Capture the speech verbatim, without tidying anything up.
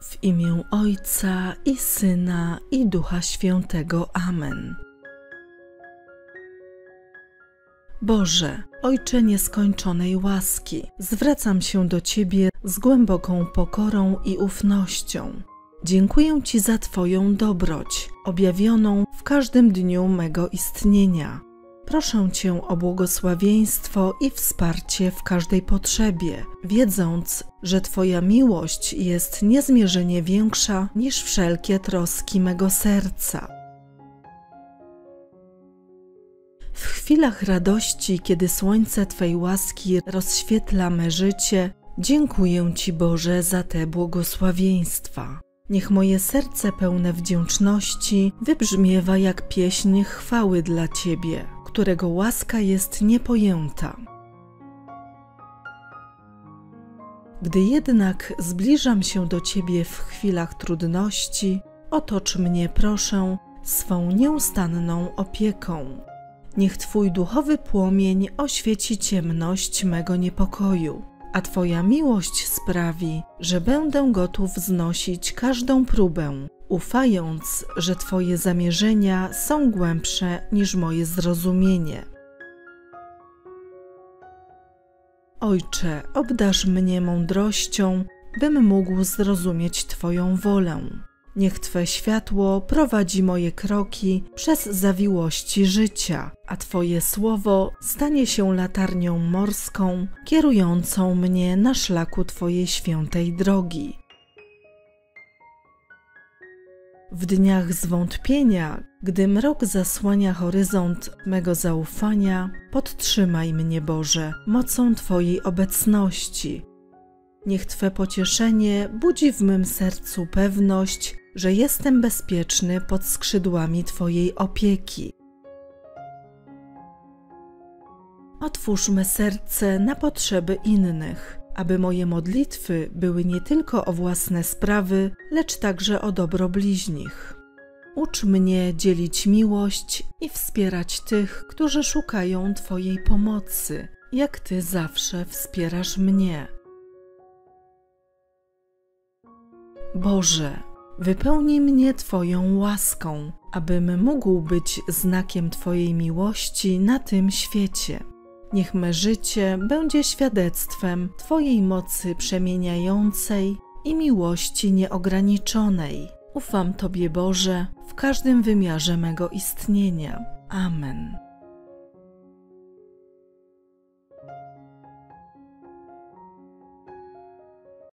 W imię Ojca i Syna i Ducha Świętego. Amen. Boże, Ojcze nieskończonej łaski, zwracam się do Ciebie z głęboką pokorą i ufnością. Dziękuję Ci za Twoją dobroć, objawioną w każdym dniu mego istnienia. Proszę Cię o błogosławieństwo i wsparcie w każdej potrzebie, wiedząc, że Twoja miłość jest niezmierzenie większa niż wszelkie troski mego serca. W chwilach radości, kiedy słońce Twej łaski rozświetla me życie, dziękuję Ci, Boże, za te błogosławieństwa. Niech moje serce pełne wdzięczności wybrzmiewa jak pieśń chwały dla Ciebie, którego łaska jest niepojęta. Gdy jednak zbliżam się do Ciebie w chwilach trudności, otocz mnie, proszę, swą nieustanną opieką. Niech Twój duchowy płomień oświeci ciemność mego niepokoju, a Twoja miłość sprawi, że będę gotów znosić każdą próbę, ufając, że Twoje zamierzenia są głębsze niż moje zrozumienie. Ojcze, obdarz mnie mądrością, bym mógł zrozumieć Twoją wolę. Niech Twe światło prowadzi moje kroki przez zawiłości życia, a Twoje słowo stanie się latarnią morską, kierującą mnie na szlaku Twojej świętej drogi. W dniach zwątpienia, gdy mrok zasłania horyzont mego zaufania, podtrzymaj mnie, Boże, mocą Twojej obecności. Niech Twe pocieszenie budzi w mym sercu pewność, że jestem bezpieczny pod skrzydłami Twojej opieki. Otwórz me serce na potrzeby innych, aby moje modlitwy były nie tylko o własne sprawy, lecz także o dobro bliźnich. Ucz mnie dzielić miłość i wspierać tych, którzy szukają Twojej pomocy, jak Ty zawsze wspierasz mnie. Boże, wypełnij mnie Twoją łaską, abym mógł być znakiem Twojej miłości na tym świecie. Niech me życie będzie świadectwem Twojej mocy przemieniającej i miłości nieograniczonej. Ufam Tobie, Boże, w każdym wymiarze mego istnienia. Amen.